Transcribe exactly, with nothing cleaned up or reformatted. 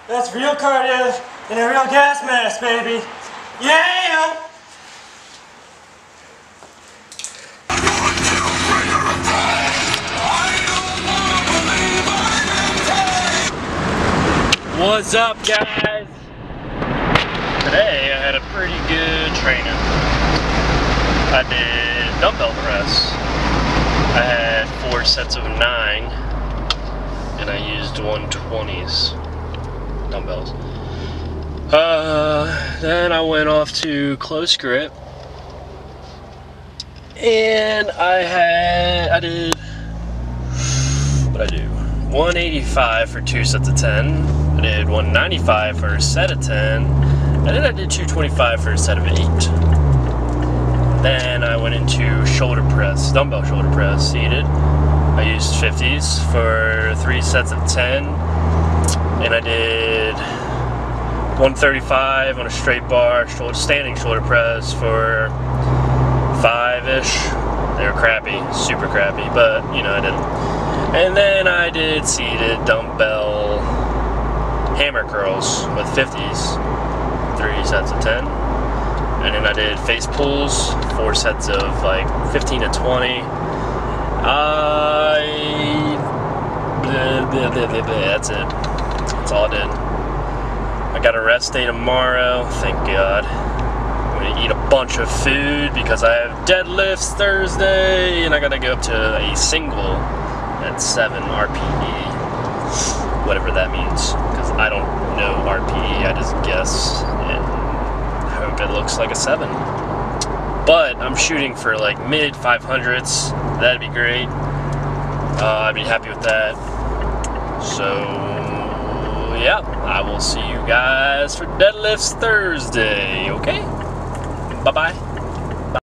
That's real cardio in a real gas mask, baby. Yeah! What's up, guys? Today I had a pretty good training. I did dumbbell press. I had four sets of nine, and I used one twenties dumbbells. Uh, then I went off to close grip, and I had I did what I do one eighty-five for two sets of ten. I did one ninety-five for a set of ten, and then I did two twenty-five for a set of eight. Then I went into shoulder press, dumbbell shoulder press, seated. I used fifties for three sets of ten, and I did one thirty-five on a straight bar, shoulder, standing shoulder press for five-ish. They were crappy, super crappy, but you know I did them. And then I did seated dumbbell hammer curls with fifties, three sets of ten. And then I did face pulls, four sets of like fifteen to twenty. I, blah, blah, blah, blah, blah. That's it. That's all I did. I got a rest day tomorrow, thank God. I'm gonna eat a bunch of food because I have deadlifts Thursday, and I gotta go up to a single at seven R P E, whatever that means, because I don't know R P E, I just guess, and I hope it looks like a seven. But I'm shooting for like mid five hundreds, that'd be great. Uh, I'd be happy with that. So yeah, I will see you guys for deadlifts Thursday, okay? Bye-bye.